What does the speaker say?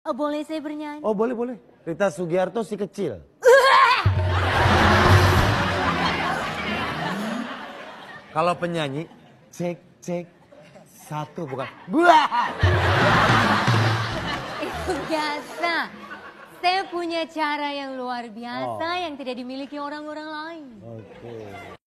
Oh, boleh saya bernyanyi? Oh boleh boleh. Rita Sugiarto si kecil. Kalau penyanyi, cek cek satu bukan. Buah. Itu biasa. Saya punya cara yang luar biasa yang tidak dimiliki orang-orang lain. Oke.